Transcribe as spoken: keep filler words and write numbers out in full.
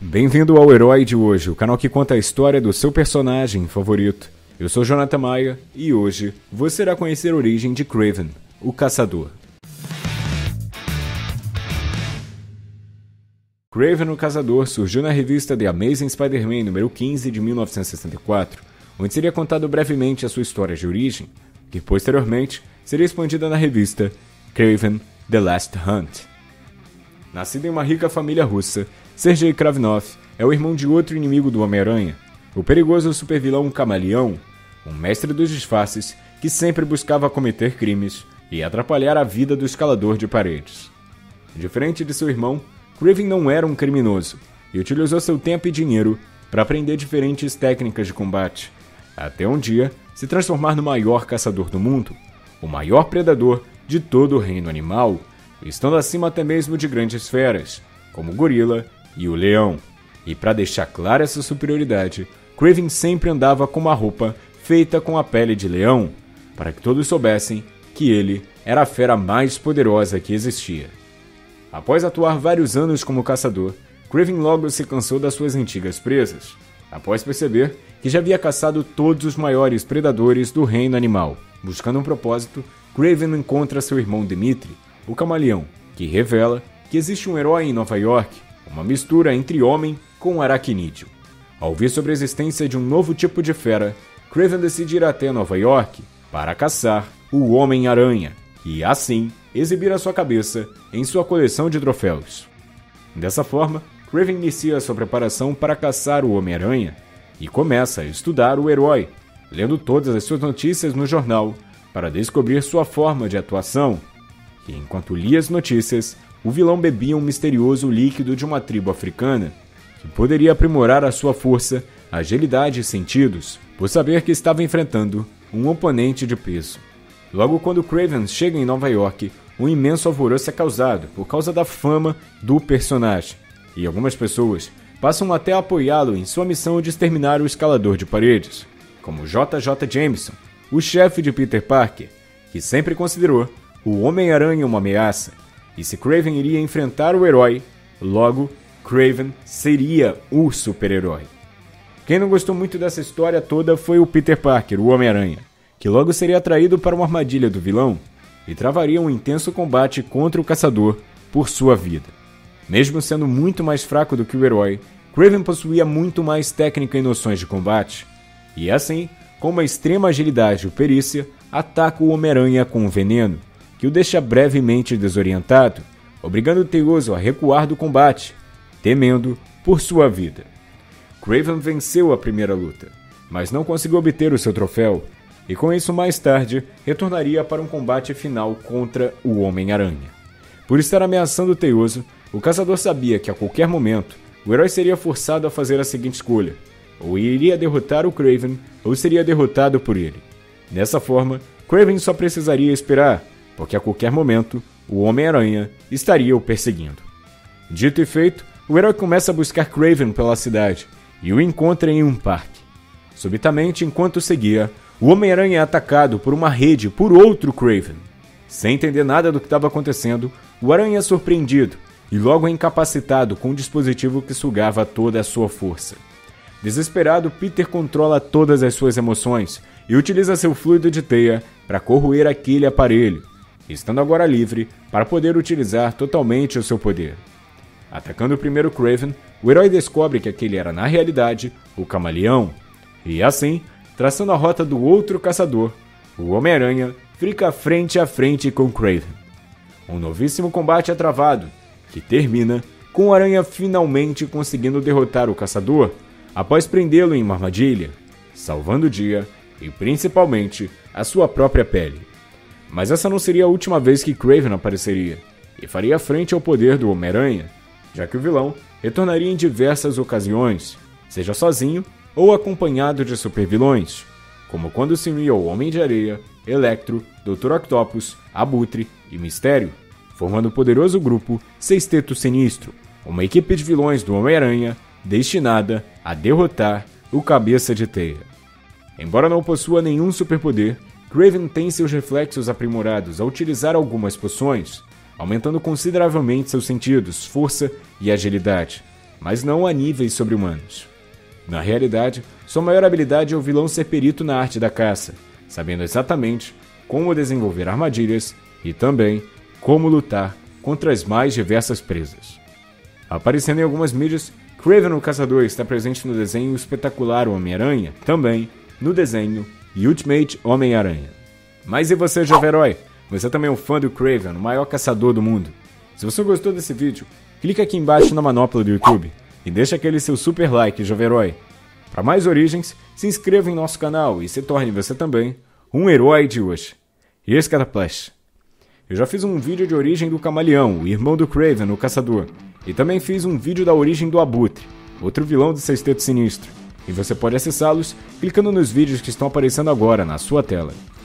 Bem-vindo ao Herói de Hoje, o canal que conta a história do seu personagem favorito. Eu sou Jonathan Maia e hoje você irá conhecer a origem de Kraven, o Caçador. Kraven o Caçador surgiu na revista The Amazing Spider-Man número quinze de mil novecentos e sessenta e quatro, onde seria contado brevemente a sua história de origem, que posteriormente seria expandida na revista Kraven The Last Hunt. Nascido em uma rica família russa, Sergei Kravnov é o irmão de outro inimigo do Homem-Aranha, o perigoso supervilão Camaleão, um mestre dos disfarces que sempre buscava cometer crimes e atrapalhar a vida do escalador de paredes. Diferente de seu irmão, Kraven não era um criminoso e utilizou seu tempo e dinheiro para aprender diferentes técnicas de combate, até um dia se transformar no maior caçador do mundo, o maior predador de todo o reino animal, estando acima até mesmo de grandes feras, como o gorila e o leão. E para deixar clara essa superioridade, Kraven sempre andava com uma roupa feita com a pele de leão, para que todos soubessem que ele era a fera mais poderosa que existia. Após atuar vários anos como caçador, Kraven logo se cansou das suas antigas presas, após perceber que já havia caçado todos os maiores predadores do reino animal. Buscando um propósito, Kraven encontra seu irmão Dmitri, o Camaleão, que revela que existe um herói em Nova York, uma mistura entre homem com aracnídeo. Ao ouvir sobre a existência de um novo tipo de fera, Kraven decide ir até Nova York para caçar o Homem-Aranha e, assim, exibir a sua cabeça em sua coleção de troféus. Dessa forma, Kraven inicia sua preparação para caçar o Homem-Aranha e começa a estudar o herói, lendo todas as suas notícias no jornal para descobrir sua forma de atuação. E enquanto lia as notícias, o vilão bebia um misterioso líquido de uma tribo africana, que poderia aprimorar a sua força, agilidade e sentidos, por saber que estava enfrentando um oponente de peso. Logo quando Kraven chega em Nova York, um imenso alvoroço é causado por causa da fama do personagem, e algumas pessoas passam até a apoiá-lo em sua missão de exterminar o escalador de paredes, como J J Jameson, o chefe de Peter Parker, que sempre considerou o Homem-Aranha uma ameaça, e se Kraven iria enfrentar o herói, logo Kraven seria o super-herói. Quem não gostou muito dessa história toda foi o Peter Parker, o Homem-Aranha, que logo seria atraído para uma armadilha do vilão e travaria um intenso combate contra o caçador por sua vida. Mesmo sendo muito mais fraco do que o herói, Kraven possuía muito mais técnica e noções de combate, e assim, com uma extrema agilidade e perícia, ataca o Homem-Aranha com um veneno, que o deixa brevemente desorientado, obrigando o Teioso a recuar do combate, temendo por sua vida. Kraven venceu a primeira luta, mas não conseguiu obter o seu troféu, e com isso mais tarde retornaria para um combate final contra o Homem-Aranha. Por estar ameaçando o Teioso, o caçador sabia que a qualquer momento o herói seria forçado a fazer a seguinte escolha: ou iria derrotar o Kraven, ou seria derrotado por ele. Dessa forma, Kraven só precisaria esperar, porque a qualquer momento o Homem-Aranha estaria o perseguindo. Dito e feito, o herói começa a buscar Kraven pela cidade e o encontra em um parque. Subitamente, enquanto seguia, o Homem-Aranha é atacado por uma rede por outro Kraven. Sem entender nada do que estava acontecendo, o Aranha é surpreendido e logo é incapacitado com um dispositivo que sugava toda a sua força. Desesperado, Peter controla todas as suas emoções e utiliza seu fluido de teia para corroer aquele aparelho, estando agora livre para poder utilizar totalmente o seu poder. Atacando o primeiro Kraven, o herói descobre que aquele era na realidade o Camaleão, e assim, traçando a rota do outro caçador, o Homem-Aranha fica frente a frente com Kraven. Um novíssimo combate é travado, que termina com o Aranha finalmente conseguindo derrotar o caçador após prendê-lo em uma armadilha, salvando o dia e principalmente a sua própria pele. Mas essa não seria a última vez que Kraven apareceria, e faria frente ao poder do Homem-Aranha, já que o vilão retornaria em diversas ocasiões, seja sozinho ou acompanhado de supervilões, como quando se unia ao Homem de Areia, Electro, doutor Octopus, Abutre e Mistério, formando o poderoso grupo Sexteto Sinistro, uma equipe de vilões do Homem-Aranha destinada a derrotar o Cabeça de Teia. Embora não possua nenhum superpoder, Kraven tem seus reflexos aprimorados ao utilizar algumas poções, aumentando consideravelmente seus sentidos, força e agilidade, mas não a níveis sobre-humanos. Na realidade, sua maior habilidade é o vilão ser perito na arte da caça, sabendo exatamente como desenvolver armadilhas e também como lutar contra as mais diversas presas. Aparecendo em algumas mídias, Kraven o Caçador está presente no desenho Espetacular Homem-Aranha, também no desenho Ultimate Homem-Aranha. Mas e você, jovem herói? Você também é um fã do Kraven, o maior caçador do mundo? Se você gostou desse vídeo, clica aqui embaixo na manopla do YouTube e deixa aquele seu super like, jovem herói. Para mais origens, se inscreva em nosso canal e se torne você também um herói de hoje. E esse Cataplash. Eu já fiz um vídeo de origem do Camaleão, o irmão do Kraven, o Caçador. E também fiz um vídeo da origem do Abutre, outro vilão do Sexteto Sinistro. E você pode acessá-los clicando nos vídeos que estão aparecendo agora na sua tela.